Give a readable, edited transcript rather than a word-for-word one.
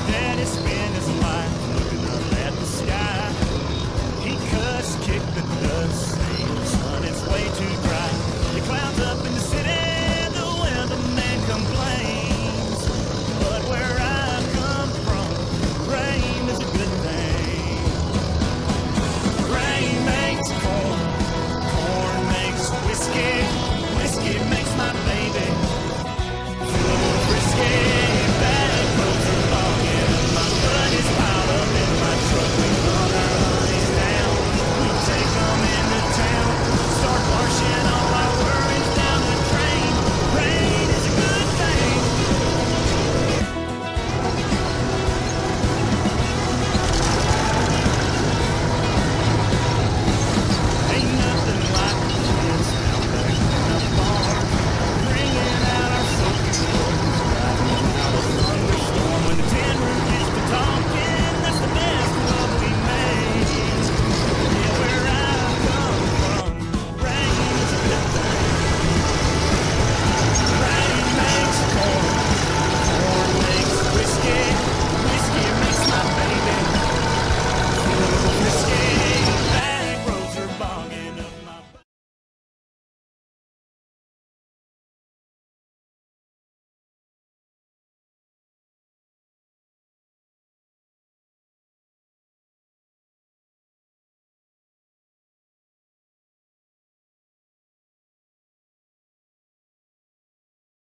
Daddy spent his life looking up at the sky. He cussed, kicked the dust, saying, son, it's way too